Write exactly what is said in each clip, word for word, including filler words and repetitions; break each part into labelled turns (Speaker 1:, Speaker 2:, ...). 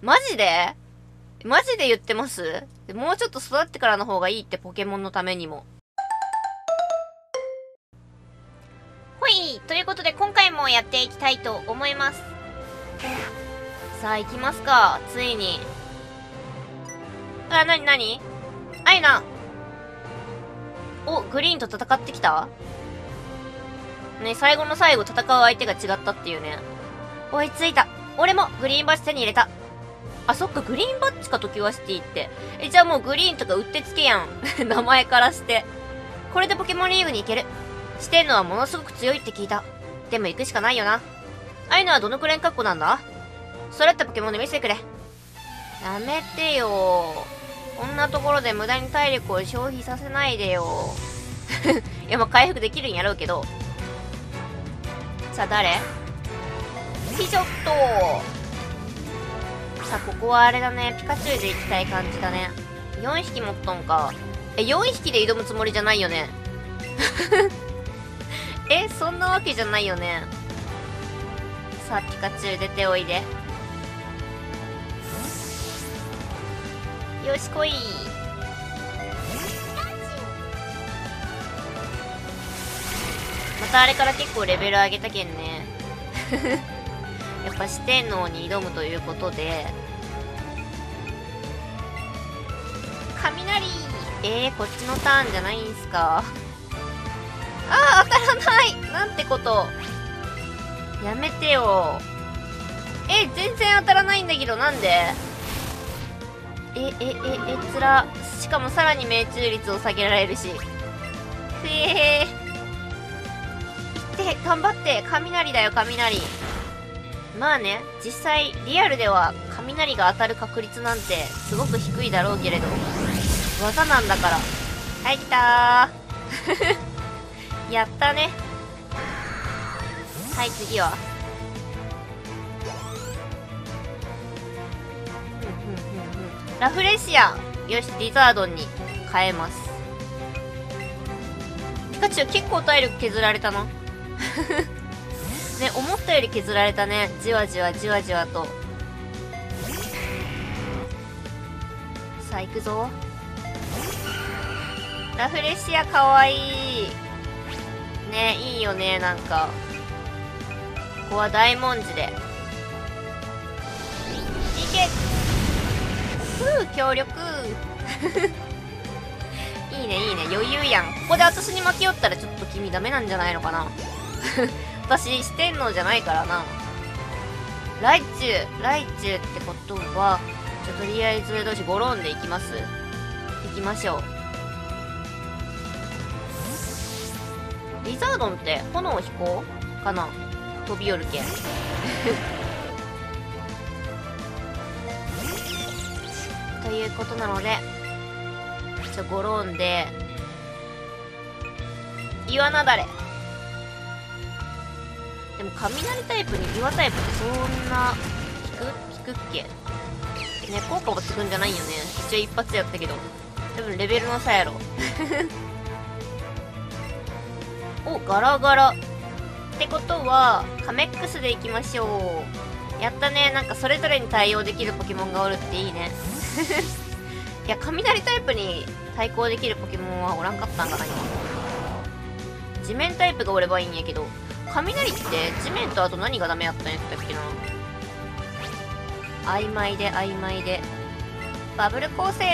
Speaker 1: マジでマジで言ってます？もうちょっと育ってからの方がいいってポケモンのためにも。ほい、ということで今回もやっていきたいと思います。さあ行きますか、ついに。あ、なになに？あいな。お、グリーンと戦ってきた？ね、最後の最後戦う相手が違ったっていうね。追いついた。俺もグリーンバッジ手に入れた。あ、そっか、グリーンバッジか、トキワシティって。え、じゃあもうグリーンとかうってつけやん。名前からして。これでポケモンリーグに行ける。してんのはものすごく強いって聞いた。でも行くしかないよな。ああいうのはどのくらいの格好なんだ？それってポケモンで見せてくれ。やめてよ。こんなところで無駄に体力を消費させないでよ。いや、まあ回復できるんやろうけど。さあ、誰？ピショット。さあ、ここはあれだね。ピカチュウで行きたい感じだね。よんひき持っとんか。え、よんひきで挑むつもりじゃないよね。え、そんなわけじゃないよね。さあ、ピカチュウ出ておいで。よし、来い。またあれから結構レベル上げたけんね。やっぱ四天王に挑むということで。雷。えー、こっちのターンじゃないんすか。あー、当たらない。なんてこと。やめてよ。え、全然当たらないんだけど、なんで？え、え、え、え、つら。しかもさらに命中率を下げられるし。ふえー。いって、頑張って。雷だよ、雷。まあね、実際、リアルでは雷が当たる確率なんてすごく低いだろうけれど。技なんだから。はい、来たー。やったね。はい、次は。ラフレシア。よし、リザードンに変えます。ピカチュウ結構体力削られたな。ね、思ったより削られたね。じわじわじわじわと。さあ、行くぞ。ラフレシアかわいい。ね、いいよね、なんか。ここは大文字で。いけ！ふう、強力。いいね、いいね、余裕やん。ここで私に負けよったらちょっと君ダメなんじゃないのかな。私、四天王じゃないからな。ライチュウ、ライチュウってことは、じゃ、とりあえず、どうし、ゴロンで行きます？行きましょう。リザードンって炎飛行かな？飛び寄るけん。ということなので、ちょ、ゴローンで、岩なだれ。でも雷タイプに岩タイプってそんな、効く？効くっけ？ね、効果はつくんじゃないよね。一応一発やったけど。多分レベルの差やろ。お、ガラガラ。ってことは、カメックスでいきましょう。やったね。なんかそれぞれに対応できるポケモンがおるっていいね。いや、雷タイプに対抗できるポケモンはおらんかったんかな、今。地面タイプがおればいいんやけど、雷って地面とあと何がダメやったんやったっけな。曖昧で曖昧で。バブル光線。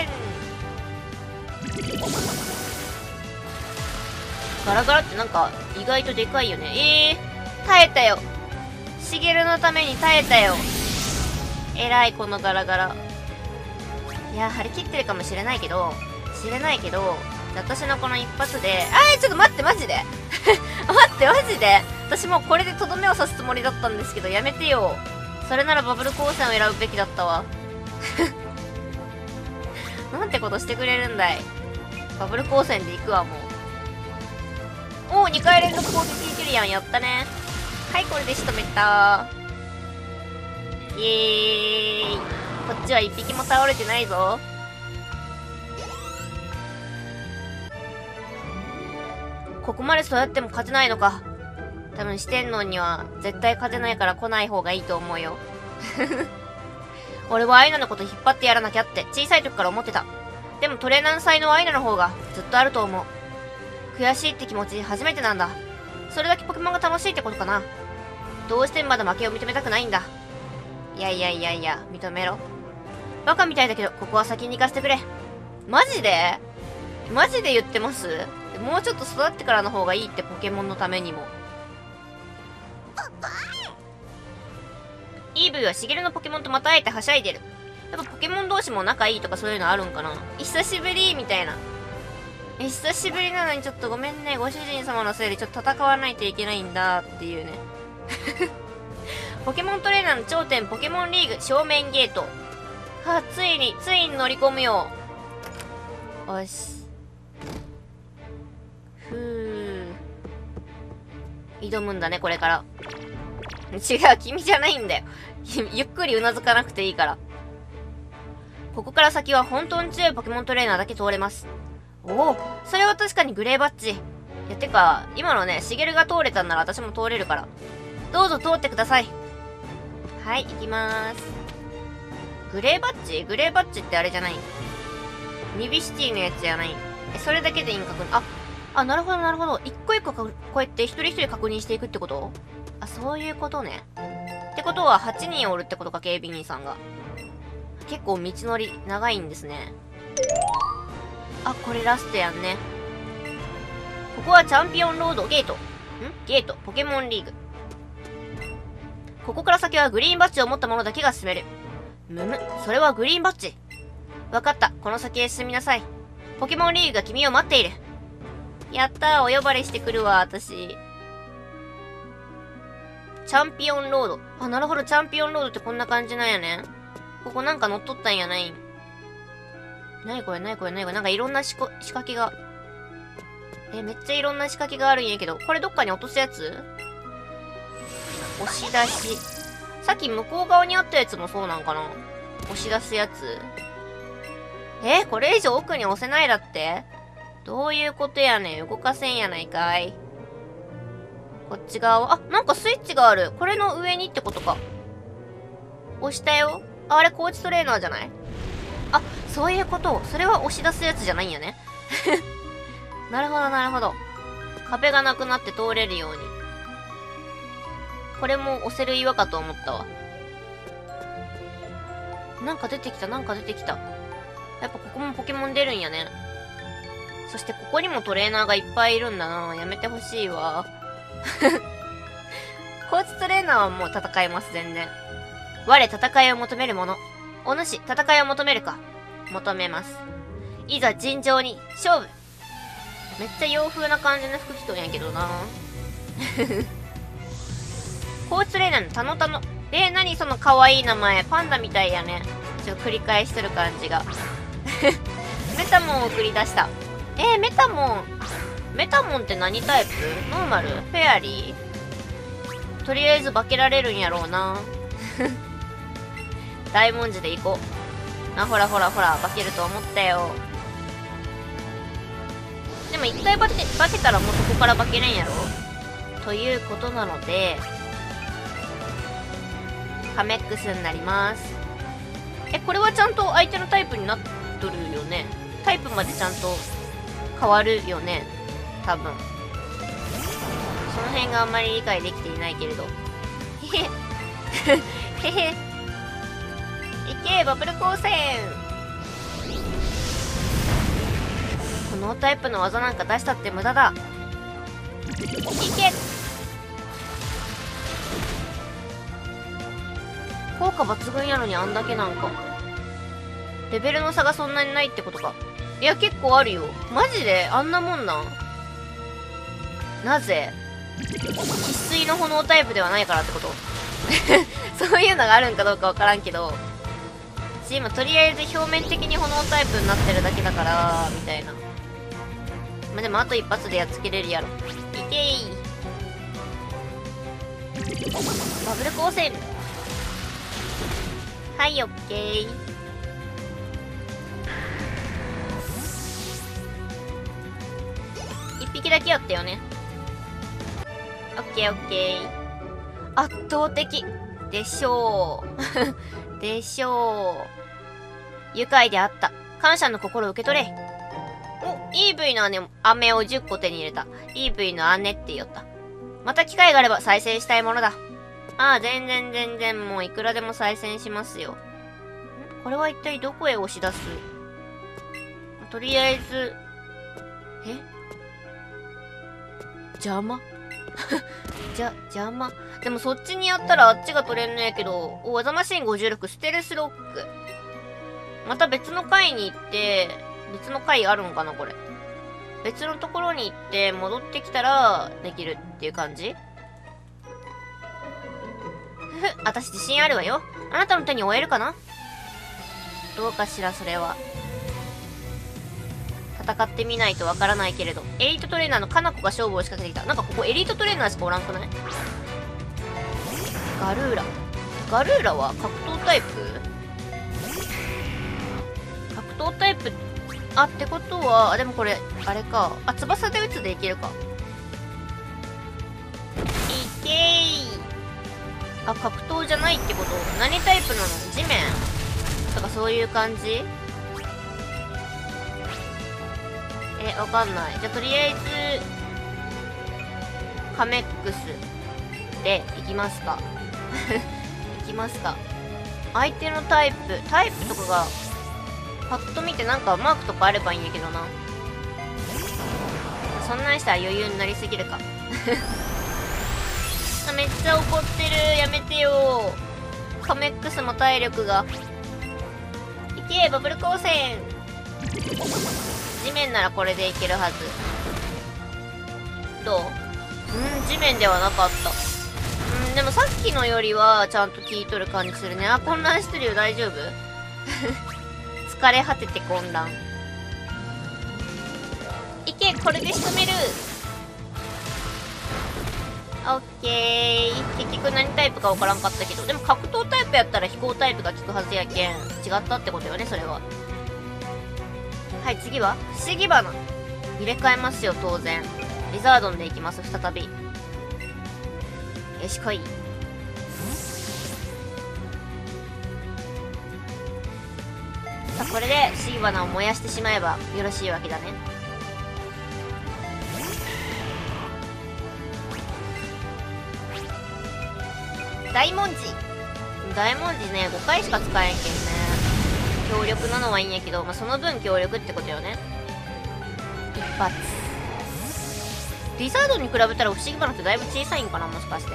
Speaker 1: ガラガラってなんか意外とでかいよね。えー、耐えたよ。しげるのために耐えたよ。えらい、このガラガラ。いや、張り切ってるかもしれないけど、知れないけど、私のこの一発で、あー、ちょっと待って、マジで待って、マジで私もうこれでとどめを刺すつもりだったんですけど、やめてよ。それならバブル光線を選ぶべきだったわ。なんてことしてくれるんだい。バブル光線で行くわ、もう。おー、にかい連続攻撃できるやん。やったね。はい、これで仕留めた。イエーイ。こっちは一匹も倒れてないぞ。ここまでそうやっても勝てないのか。多分四天王には絶対勝てないから来ない方がいいと思うよ。 俺はアイナのこと引っ張ってやらなきゃって小さい時から思ってた。でもトレーナーの才能はアイナの方がずっとあると思う。悔しいって気持ち初めてなんだ。それだけポケモンが楽しいってことかな。どうしてもまだ負けを認めたくないんだ。いやいやいやいや、認めろ。バカみたいだけど、ここは先に行かせてくれ。マジでマジで言ってます？もうちょっと育ってからの方がいいって、ポケモンのためにも。イーブイはシゲルのポケモンとまた会えてはしゃいでる。やっぱポケモン同士も仲いいとかそういうのあるんかな。久しぶりみたいな。え、久しぶりなのにちょっとごめんね。ご主人様のせいでちょっと戦わないといけないんだっていうね。ポケモントレーナーの頂点ポケモンリーグ正面ゲート。はあ、ついに、ついに乗り込むよ。よし。ふぅ。挑むんだね、これから。違う、君じゃないんだよ。ゆっくりうなずかなくていいから。ここから先は本当に強いポケモントレーナーだけ通れます。おお、それは確かにグレーバッジ。いや、てか、今のね、シゲルが通れたんなら私も通れるから。どうぞ通ってください。はい、行きまーす。グレーバッジグレーバッジってあれじゃない？ミビシティのやつじゃない？え、それだけでいいん確認。あ、あ、なるほどなるほど。一個一個か、こうやって一人一人確認していくってこと？あ、そういうことね。ってことははちにんおるってことか、警備員さんが。結構道のり長いんですね。あ、これラストやんね。ここはチャンピオンロードゲート。んゲート、ポケモンリーグ。ここから先はグリーンバッジを持った者だけが進める。むむ、それはグリーンバッジ。わかった、この先へ進みなさい。ポケモンリーグが君を待っている。やったー、お呼ばれしてくるわ、私。チャンピオンロード。あ、なるほど、チャンピオンロードってこんな感じなんやね。ここなんか乗っとったんやないん。なにこれなにこれなにこれなんかいろんなしこ仕掛けが。え、めっちゃいろんな仕掛けがあるんやけど。これどっかに落とすやつ？押し出し。さっき向こう側にあったやつもそうなんかな？押し出すやつ。え、これ以上奥に押せないだって？どういうことやねん。動かせんやないかい。こっち側は、あ、なんかスイッチがある。これの上にってことか。押したよ。あ、あれコーチトレーナーじゃない？あ、そういうこと。それは押し出すやつじゃないんやね。なるほどなるほど。壁がなくなって通れるように。これも押せる岩かと思ったわ。なんか出てきた、なんか出てきた。やっぱここもポケモン出るんやね。そしてここにもトレーナーがいっぱいいるんだな。やめてほしいわ。コーチトレーナーはもう戦えます、全然。我戦いを求める者。お主、戦いを求めるか。求めます。いざ尋常に、勝負。めっちゃ洋風な感じの服着とんやけどな。コーチトレーナーのタノタノ。えー、何その可愛い名前。パンダみたいやね。ちょっと繰り返してる感じが。メタモンを送り出した。えー、メタモン。メタモンって何タイプ？ノーマル？フェアリー？とりあえず化けられるんやろうな。大文字で行こう。あ、ほらほらほら、化けると思ったよ。でも一回化け、化けたらもうそこから化けれんやろ？ということなので、カメックスになります。え、これはちゃんと相手のタイプになっとるよね。タイプまでちゃんと変わるよね。多分。その辺があんまり理解できていないけれど。へへ。へへ。いけ、バブル光線。このタイプの技なんか出したって無駄だ。いけ。効果抜群やのにあんだけなんか。レベルの差がそんなにないってことか。いや、結構あるよ。マジであんなもんなん？なぜ？生粋の炎タイプではないからってことそういうのがあるんかどうかわからんけど。今とりあえず表面的に炎タイプになってるだけだから、みたいな。まあ、でもあと一発でやっつけれるやろ。いけー。バブル光線。はい、オッケー。一匹だけやったよね。オッケーオッケー。圧倒的でしょう。 でしょう。愉快であった。感謝の心を受け取れ。お、イーブイ の姉、飴をじゅっこ手に入れた。イーブイ の姉って言おった。また機会があれば再生したいものだ。ああ、全然全然もういくらでも再生しますよ。んこれは一体どこへ押し出す？とりあえず、え邪魔じゃ、邪魔。でもそっちにやったらあっちが取れんのやけど、お、技マシンごじゅうろく、ステルスロック。また別の階に行って、別の階あるんかなこれ。別のところに行って戻ってきたらできるっていう感じ？ふふ、私自信あるわよ。あなたの手に負えるかな？どうかしらそれは。戦ってみないとわからないけれど。エリートトレーナーのカナコが勝負を仕掛けてきた。なんかここエリートトレーナーしかおらんくない？ガルーラ。ガルーラは格闘タイプ？格闘タイプ、あ、ってことは、あ、でもこれ、あれか。あ、翼で撃つでいけるか。いけー。あ、格闘じゃないってこと？何タイプなの？地面とかそういう感じ？え、わかんない。じゃあ、とりあえず、カメックスでいきますか。いきますか。相手のタイプ、タイプとかが、パッと見てなんかマークとかあればいいんやけどな。そんなんしたら余裕になりすぎるか。めっちゃ怒ってる。やめてよ。カメックスも体力が。いけ、バブル光線。地面ならこれでいけるはず。どう？うん、地面ではなかった。うん、でもさっきのよりはちゃんと効いとる感じするね。あ、混乱してるよ。大丈夫？疲れ果てて混乱。いけ、これで仕留める。オッケー。結局何タイプか分からんかったけど、でも格闘タイプやったら飛行タイプが効くはずやけん、違ったってことよね、それは。はい、次は不思議花。入れ替えますよ、当然。リザードンでいきます、再び。よし、来い。さあ、これで不思議花を燃やしてしまえばよろしいわけだね。大文字。大文字ね、ごかいしか使えんけんね。強力なのはいいんやけど、まあ、その分強力ってことよね。一発。リザードに比べたら不思議花ってだいぶ小さいんかな、もしかして。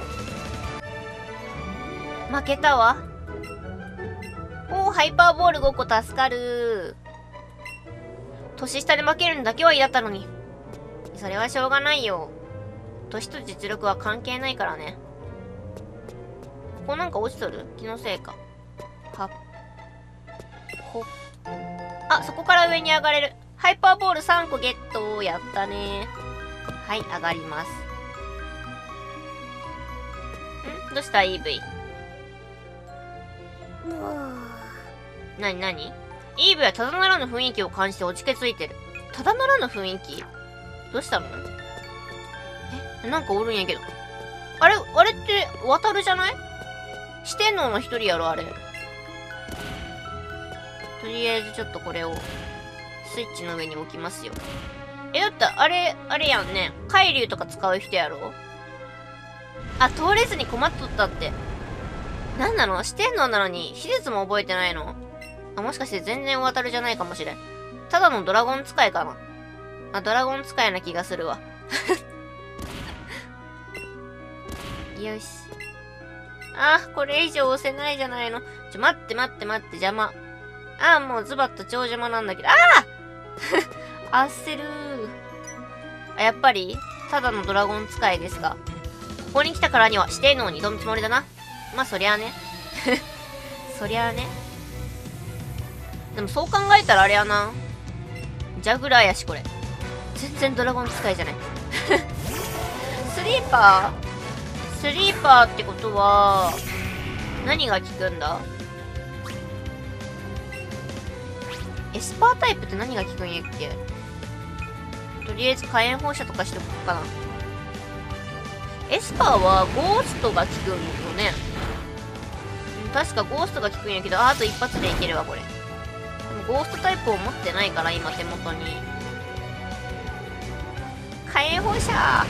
Speaker 1: 負けたわ。おー、ハイパーボールごこ助かる。年下で負けるのだけは嫌だったのに。それはしょうがないよ。年と実力は関係ないからね。ここなんか落ちとる？気のせいか。はっ。ほっ。あ、そこから上に上がれる。ハイパーボールさんこゲット。やったね。はい、上がります。ん？どうした イーブイ？ なになに？ イーブイ はただならぬ雰囲気を感じて落ちけついてる。ただならぬ雰囲気？どうしたの？え、なんかおるんやけど。あれ、あれって渡るじゃない？四天王の一人やろ、あれ。とりあえずちょっとこれをスイッチの上に置きますよ。え、だってあれ、あれやんね。海竜とか使う人やろ？あ、通れずに困っとったって。なんなの？四天王なのに、秘術も覚えてないの？あ、もしかして全然渡るじゃないかもしれん。ただのドラゴン使いかな。あ、ドラゴン使いな気がするわ。よし。あ、これ以上押せないじゃないの。ちょ、待って待って待って、邪魔。あ、もうズバッと超邪魔なんだけど。ああ焦るー。あ、やっぱり、ただのドラゴン使いですか。ここに来たからには、四天王に挑むつもりだな。まあ、そりゃあね。そりゃあね。でもそう考えたらあれやな。ジャグラーやし、これ。全然ドラゴン使いじゃない。スリーパースリーパーってことは、何が効くんだ？エスパータイプって何が効くんやっけ？とりあえず火炎放射とかしとこうかな。エスパーはゴーストが効くんよね。 確かゴーストが効くんやけど、あ、あと一発でいけるわ、これ。でもゴーストタイプを持ってないから、今手元に。火炎放射。はい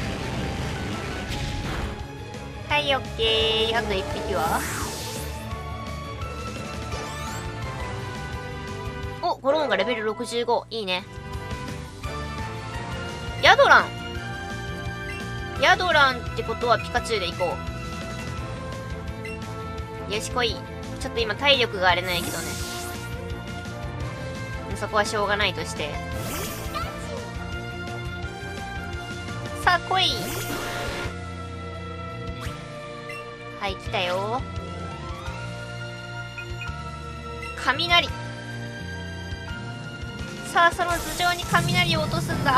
Speaker 1: 、オッケー。あと一匹はお、ゴローンがレベルろくじゅうご。いいね。ヤドラン。ヤドランってことはピカチュウで行こう。よし、来い。ちょっと今体力があれないけどね。そこはしょうがないとして。さあ、来い。はい、来たよ。雷。さあ、その頭上に雷を落とすんだ。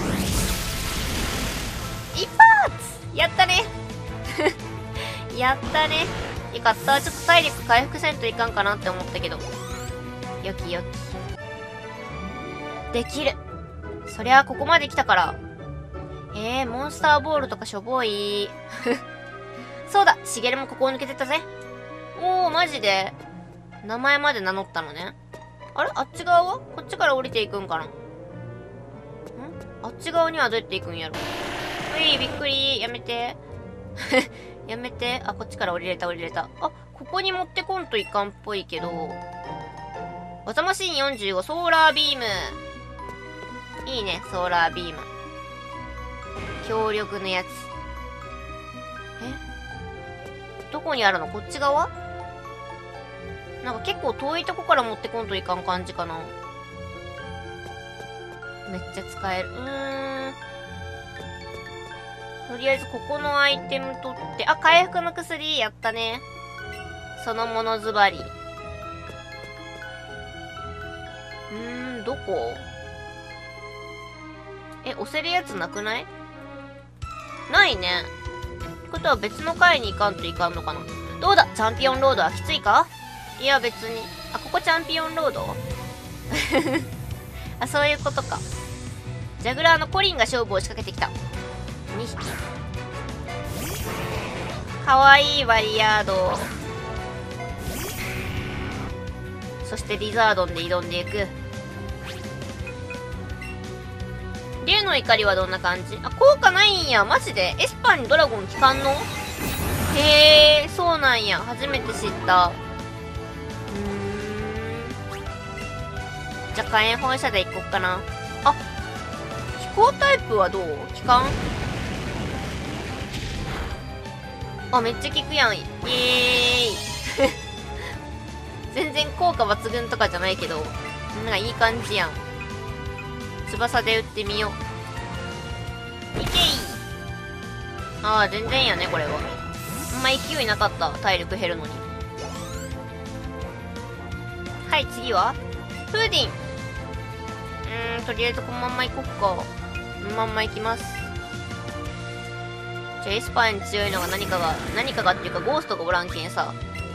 Speaker 1: 一発やったねやったね。よかった。ちょっと体力回復せんといかんかなって思ったけど。よきよき。できる。そりゃあここまで来たから。えー、モンスターボールとかしょぼい。そうだ、シゲルもここを抜けてったぜ。おー、マジで名前まで名乗ったのね。あれあっち側はこっちから降りていくんかな。んあっち側にはどうやって行くんやろ。うい、びっくり。やめて。やめて。あ、こっちから降りれた、降りれた。あ、ここに持ってこんといかんっぽいけど。技マシンよんじゅうご、ソーラービーム。いいね、ソーラービーム。強力なやつ。えどこにあるのこっち側なんか結構遠いとこから持ってこんといかん感じかな。めっちゃ使える。うーん。とりあえずここのアイテム取って、あ、回復の薬やったね。そのものズバリ。うーん、どこえ、押せるやつなくないないね。ってことは別の階に行かんといかんのかな。どうだチャンピオンロードはきついかいや別に。あ、ここチャンピオンロードあ、そういうことか。ジャグラーのコリンが勝負を仕掛けてきた。にひき。かわいいバリヤード。そしてリザードンで挑んでいく。竜の怒りはどんな感じあ、効果ないんや。マジでエスパーにドラゴン効かんのへえ、そうなんや。初めて知った。うーん。じゃあ火炎放射でいこっかな。あ、飛行タイプはどう効かんあ、めっちゃ効くやん。イエーイ全然効果抜群とかじゃないけど、なんかいい感じやん。翼で撃ってみよう。いけい。ああ、全然やね、これは。あんま勢いなかった。体力減るのに。はい、次はフーディン。うーん、とりあえずこのまんま行こっか。このまんま行きます。じゃあ、エスパーに強いのが何かが、何かがっていうか、ゴーストがおらんけんさ。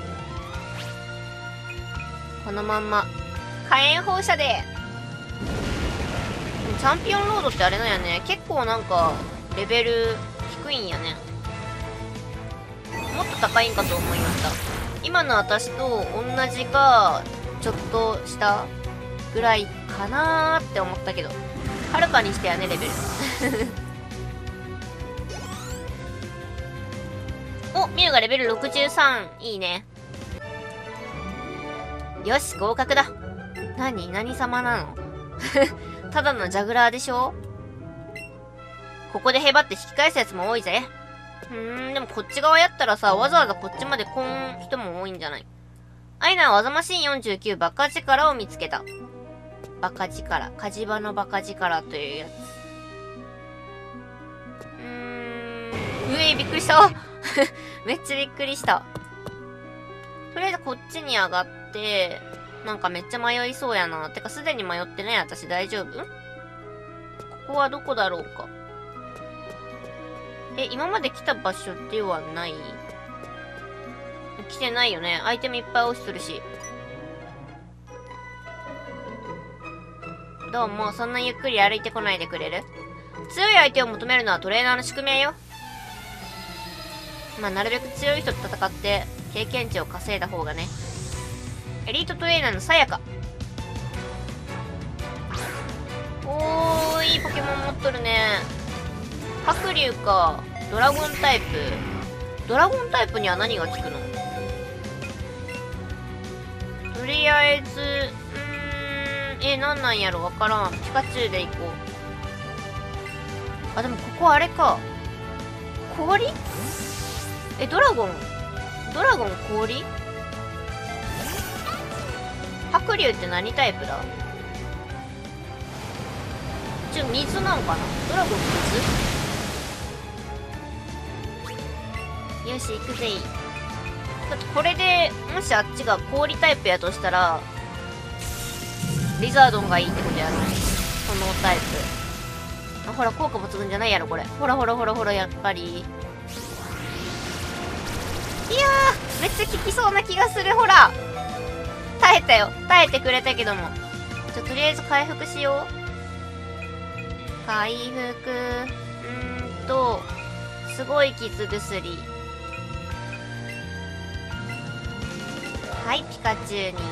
Speaker 1: このまんま。火炎放射で。チャンピオンロードってあれなんやね。結構なんか、レベル低いんやね。もっと高いんかと思いました。今の私と同じか、ちょっとしたぐらいかなーって思ったけど。はるかにしてやね、レベル。お、ミュウがレベルろくじゅうさん。いいね。よし、合格だ。何何様なのただのジャグラーでしょ。ここでへばって引き返すやつも多いぜ。うーん、でもこっち側やったらさ、わざわざこっちまで来ん人も多いんじゃない。アイナは技マシンよんじゅうきゅうバカ力を見つけた。バカ力。火事場のバカ力というやつ。うーん。うえい、びっくりした。めっちゃびっくりした。とりあえずこっちに上がって、なんかめっちゃ迷いそうやな。てかすでに迷ってない私大丈夫？ここはどこだろうか。え、今まで来た場所ではない？来てないよね。アイテムいっぱい押しするし。どうも、そんなゆっくり歩いてこないでくれる？強い相手を求めるのはトレーナーの宿命よ。まあ、なるべく強い人と戦って、 経験値を稼いだ方がね。エリートトレーナーのさやか。おー、いいポケモン持っとるね。白龍か。ドラゴンタイプ。ドラゴンタイプには何が効くの？とりあえず、うーん、え、なんなんやろわからん。ピカチュウでいこう。あ、でもここあれか。氷？え、ドラゴンドラゴン氷？白龍って何タイプだ？ちょ、水なんかな？ドラゴン水？よし、行くぜい。だってこれで、もしあっちが氷タイプやとしたら、リザードンがいいってことやろ。そのタイプ。あ、ほら、効果抜群じゃないやろ、これ。ほらほらほらほら、やっぱり。いやー、めっちゃ効きそうな気がする、ほら。耐えたよ。耐えてくれたけども。じゃ、とりあえず回復しよう。回復。うーんと、すごい傷薬。はい、ピカチュウに。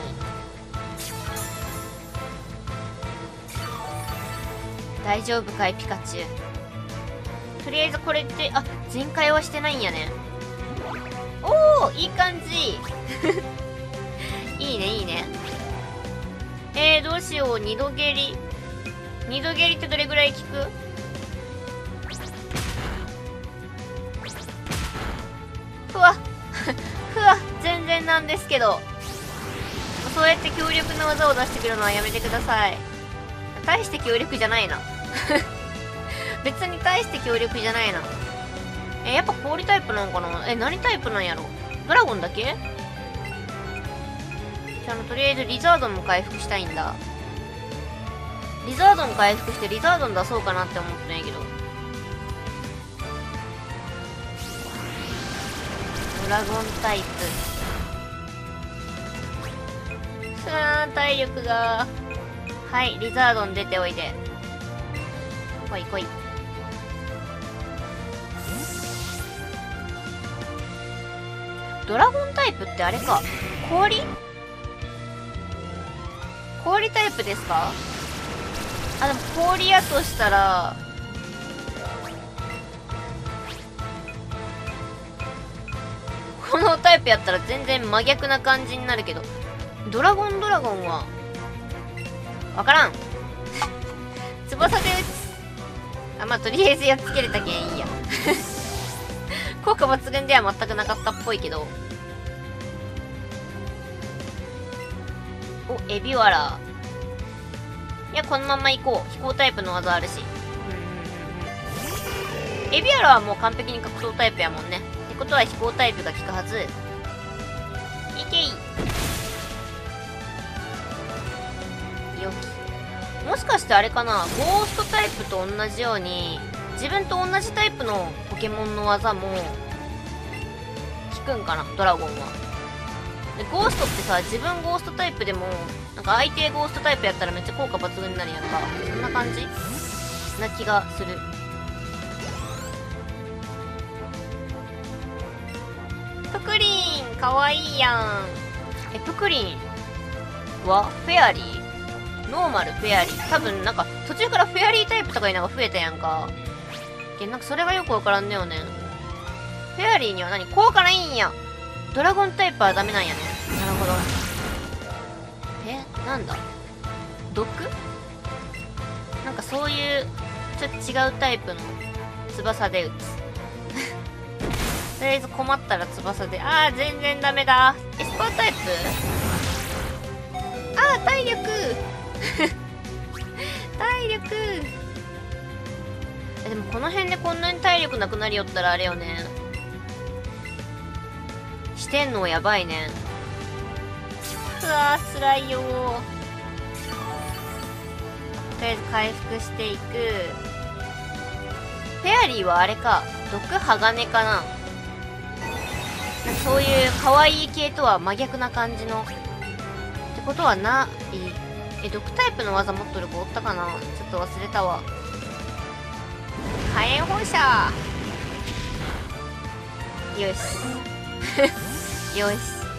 Speaker 1: 大丈夫かい、ピカチュウ。とりあえずこれって、あ、全開はしてないんやね。おー、いい感じ。いいね、いいね。えー、どうしよう、二度蹴り。二度蹴りってどれぐらい効く？ふわふわ、全然なんですけど。そうやって強力な技を出してくるのはやめてください。大して強力じゃないな。別に大して強力じゃないな。え、やっぱ氷タイプなのかな？え、何タイプなんやろ？ドラゴンだけ？じゃあ、とりあえずリザードンも回復したいんだ。リザードン回復してリザードン出そうかなって思ってないけど。ドラゴンタイプ。ふわー、体力が。はい、リザードン出ておいで。来い来い。ドラゴンタイプってあれか。氷？氷タイプですか？あ、でも氷やとしたら、このタイプやったら全然真逆な感じになるけど、ドラゴンドラゴンは、わからん。翼で撃つ。あ、まあ、とりあえずやっつけれたけんいいや。効果抜群では全くなかったっぽいけど。お、エビワラ。いや、このまま行こう。飛行タイプの技あるし。うんうんうん。エビワラはもう完璧に格闘タイプやもんね。ってことは飛行タイプが効くはず。いけい。よき。もしかしてあれかな、ゴーストタイプと同じように、自分と同じタイプのポケモンの技も、効くんかな、ドラゴンは。で、ゴーストってさ、自分ゴーストタイプでも、なんか相手ゴーストタイプやったらめっちゃ効果抜群になるやんか。そんな感じな気がする。プクリンかわいいやん。え、プクリンはフェアリー？ノーマル、フェアリー。多分なんか途中からフェアリータイプとかいうのが増えたやんか。で、なんかそれがよくわからんだよね。フェアリーには何？効果ないんや。ドラゴンタイプはダメなんやね。なるほど。え、なんだ？毒？なんかそういうちょっと違うタイプの翼で撃つ。とりあえず困ったら翼で。あー、全然ダメだ。エスパータイプ？あー、体力体力。え、でもこの辺でこんなに体力なくなりよったらあれよね。してんのやばいね。うわー、辛いよー。とりあえず回復していく。フェアリーはあれか、毒鋼かな。なんかそういう可愛い系とは真逆な感じの。ってことはない。え、毒タイプの技持っとる子おったかな、ちょっと忘れたわ。火炎放射。よし。 よし。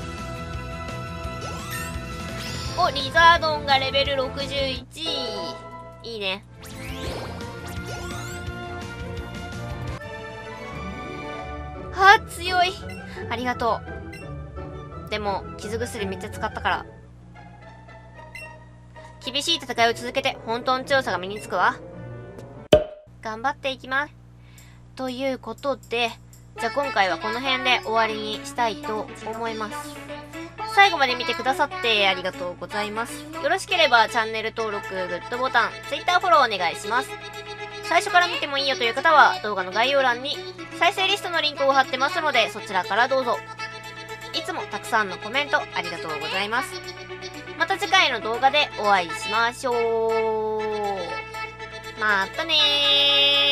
Speaker 1: お、リザードンがレベルろくじゅういち。いいね。はあ、強い。ありがとう。でも、傷薬めっちゃ使ったから。厳しい戦いを続けて、本当の強さが身につくわ。頑張っていきます。ということで、じゃあ今回はこの辺で終わりにしたいと思います。最後まで見てくださってありがとうございます。よろしければチャンネル登録、グッドボタン、Twitter フォローお願いします。最初から見てもいいよという方は動画の概要欄に再生リストのリンクを貼ってますのでそちらからどうぞ。いつもたくさんのコメントありがとうございます。また次回の動画でお会いしましょう。またねー。